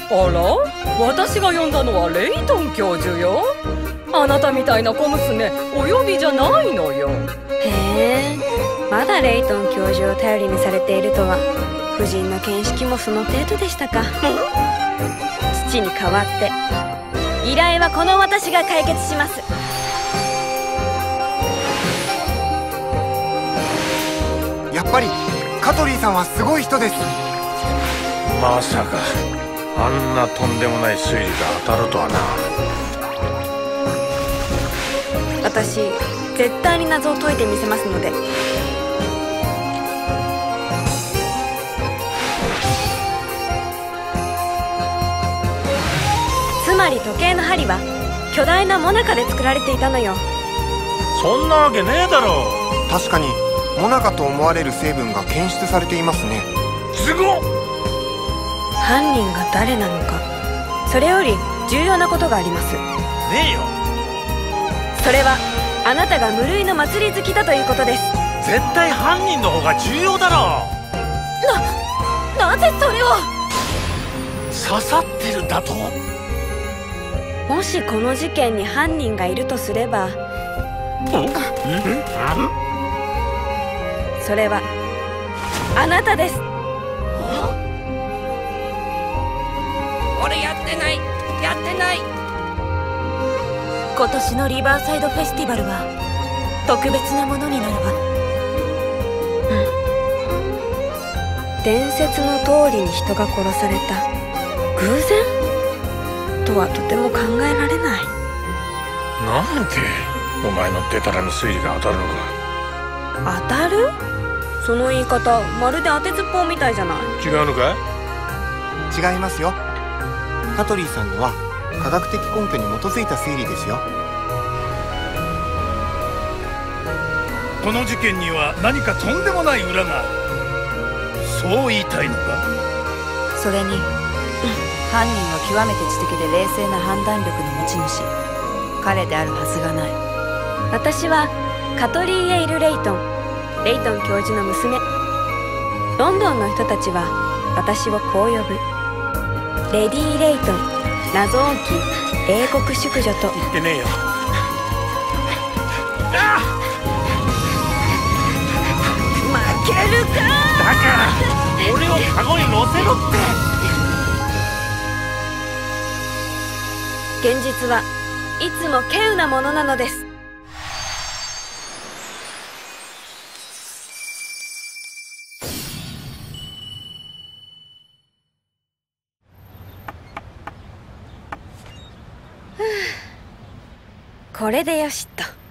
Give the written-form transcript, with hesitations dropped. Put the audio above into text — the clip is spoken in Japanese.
あら、私が呼んだのはレイトン教授よ。あなたみたいな小娘お呼びじゃないのよ。 へえ、まだレイトン教授を頼りにされているとは。夫人の見識もその程度でしたか。父に代わって依頼はこの私が解決します。 やっぱりカトリーさんはすごい人です。 まさかあんなとんでもない推理が当たるとはな。 私絶対に謎を解いてみせますので。つまり時計の針は巨大なモナカで作られていたのよ。 そんなわけねえだろ。 確かにモナカと思われる成分が検出されていますね。 すごっ。 犯人が誰なのか、それより重要なことがあります。 ねえよ。 それはあなたが無類の祭り好きだということです。 絶対犯人の方が重要だろ。 なぜそれを。 刺さってるだと。 もしこの事件に犯人がいるとすれば、それはあなたです。 俺やってない、やってない。 今年のリバーサイドフェスティバルは特別なものになるわ。伝説の通りに人が殺された偶然とはとても考えられない。 なんでお前のデタラメ推理が当たるのか。 当たる？その言い方まるで当てずっぽうみたいじゃない。 違うのかい？ 違いますよ。カトリーさんのは科学的根拠に基づいた推理ですよ。 この事件には何かとんでもない裏がある。そう言いたいのか？ それに犯人は極めて知的で冷静な判断力の持ち主。彼であるはずがない。 私はカトリー・エイル・レイトン、レイトン教授の娘。ロンドンの人たちは私をこう呼ぶ。レディー・レイトン、謎多き英国淑女と。 言ってねえよ。 負けるか。 だから俺をカゴに乗せろって。 現実はいつも稀有なものなのです。これでよしっと。